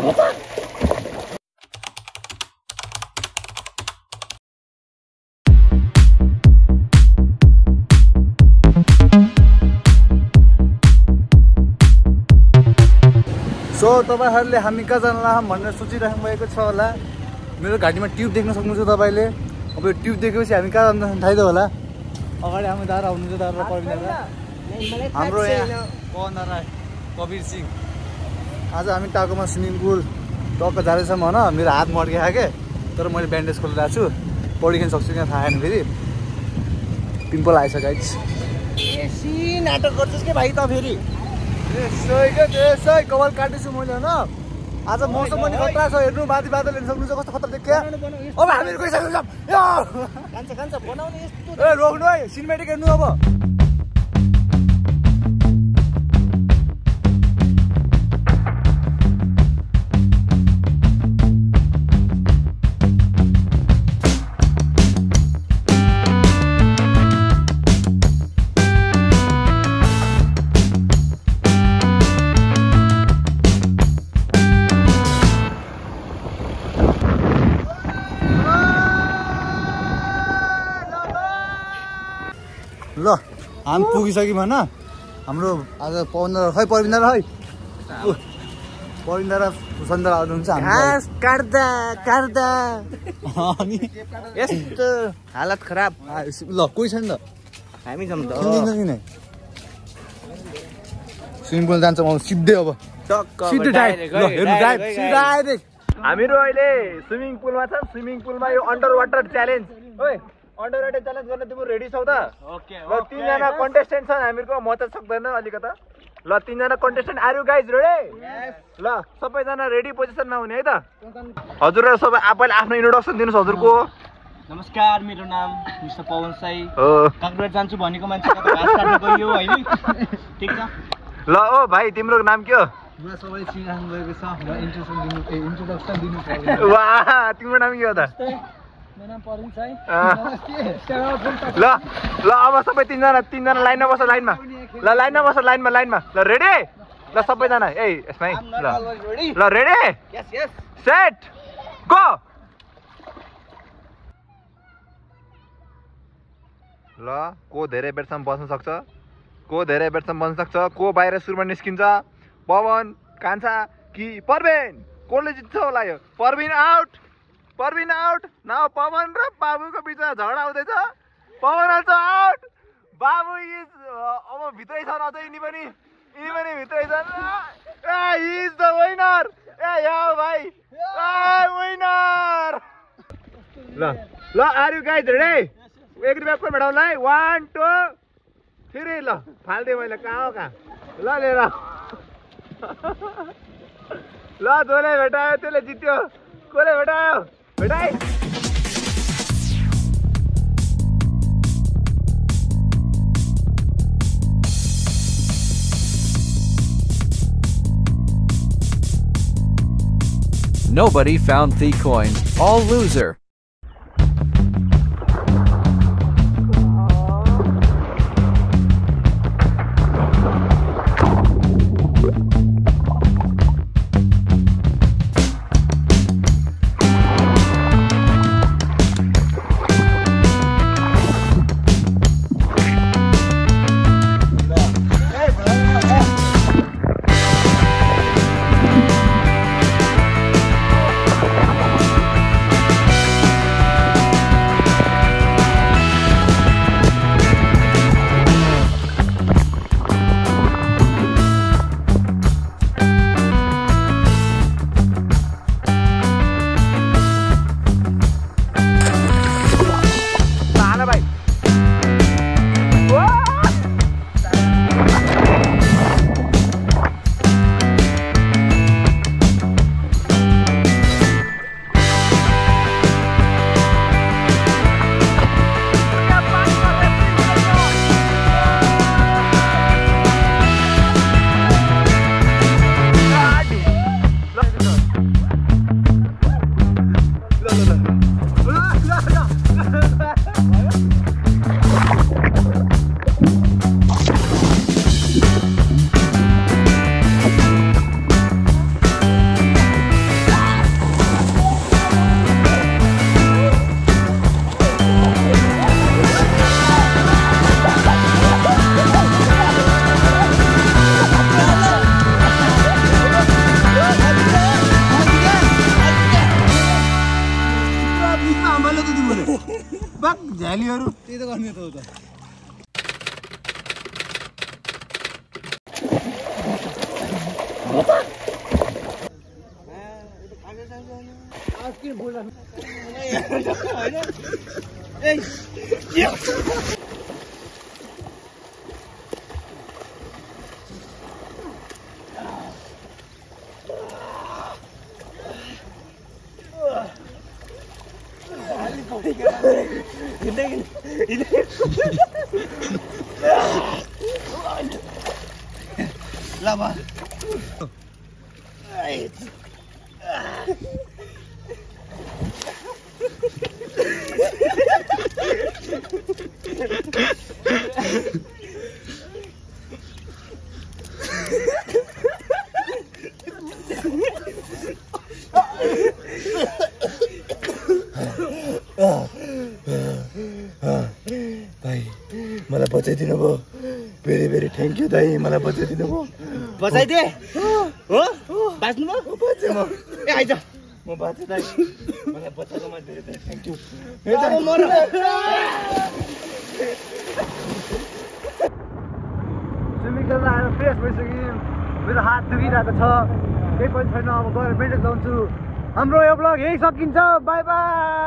So तपाईहरुले हामी कहाँ जान लाग्छौं भनेर सोचिराख्नु भएको छ होला। मेरो घाँटीमा ट्युब देख्न सक्नुहुन्छ तपाईले। अब यो ट्युब देखेपछि हामी कहाँ जान थाहा छ होला। अगाडि हामी दारा हुनुहुन्छ, दारा पर्विना हाम्रो यहाँ पवन राई, कबीर सिंह। आज हामी टाकोमा स्विमिङ पुल टक्क जाँदैछौँ भन। मेरो हात मड्किएको के, तर मैले ब्यान्डेज खोलिरहेको छु। पौडी खेल्न सक्छु कि थाहा छैन। फेरि पिम्पल आएछ गाइस। एसी नाटक गर्छस् के भाइ त फेरि। यसै कपाल काट्दैछु मैले हैन। आज मौसम पनि खतरा छ, हेर्नु बादल बादल हेर्न सक्नुहुन्छ कस्तो खतरा देखिया। अब हामीहरु गइसक्यौ छ। कान्छ बनाउने यस्तो ए रोक्नु है, सिनेमेटिक हेर्नु अब। ल हामी पुगिसक्यौँ भन। हाम्रो आज पवन खै पर्विना र है पर्विना र सुन्दर आउनुहुन्छ। घाँस काट्दा काट्दा अनि यस्तो हालत खराब। ल कोही छैन त, हामी छौँ त। किन स्विमिङ पुल जान्छ म सिधै। अब सिधै डाइरेक्ट ल हेर्नु डाइरेक्ट हामीहरु अहिले स्विमिङ पुलमा छौँ। स्विमिङ पुलमा यो अन्डर वाटर च्यालेन्ज। ओइ अन्डर वाटर च्यालेन्ज गर्न तिम्रो रेडी छौ त? ओके ल 3 जना कन्टेस्टेन्ट छन् हामीहरुको। म त सक्दैन अलिकता। ल 3 जना contestant are you guys ready? Yes. ल सबैजना रेडी पोजिसनमा हुने है त? हजुरहरु सबै आफैले आफ्नो इन्ट्रोडक्सन दिनुस् हजुरको। नमस्कार, मेरो नाम मिस्टर पवन साई हो। कांक्रेट जान्छु भनेको मान्छे कता घाँस काट्न गयो हैन? ठीक छ। ल ओ भाइ तिम्रो नाम के हो? म सबैले चिनाउनु भएको छ। म इन्ट्रोडक्सन दिनु पर्छ। वाह तिम्रो नाम के हो त? मेरो नाम परविन साई। ल ल अब सबै 3 जना लाइनमा बस। लाइनमा ल लाइनमा बस। लाइनमा ल रेडी? ल सबैजना ए यसमै ल ready? Yes yes set go. ल को धेरै बेरसम्म बस्न सक्छ, को धेरै बेरसम्म बस्न सक्छ, को बाहिर सुरुमा निस्किन्छ। पवन, कान्छा कि परविन? कोले जित्छ होला यो? Parveen out. Parveen out. Now Pawan र बाबुको बिचमा झगडा हुँदैछ। पवन आउँछ आउट। बाबु इज अब भित्रै छन् अझै। यिनी पनि भित्रै छन्। ए इज द विनर। ए या भाइ ए विनर। ल आर यु गाइज रेडी? एक रुपैयाँ कोही भेटाउलाई। 1 2 3 ल फाल्दै मैले कहाँ हो कहाँ। ल लिएर ल जसले भेटायो त्यसले जित्यो। कसले भेटायो? भेटाइ। Nobody found the coin. All loser. भ्यालीहरू त्यही त गर्ने त हो त मलाई बचाइदिनु भयो भेरी भेरी थ्याङ्क यू दाइ मलाई बचाइदिनु भयो बचाइदिए हो बाँच्नु भयो बाँचे म ए आइज म बाँचे दाइ मलाई बचाएकोमा धेरै धेरै थ्याङ्क यू स्विमिङ खेल्दा आएर फ्रेस भइसक्यो मेरो हात दुखिरहेको छ केही पनि छैन अब गएर मेन्टेन लाउँछु हाम्रो यो ब्लग यही सकिन्छ बाई बाई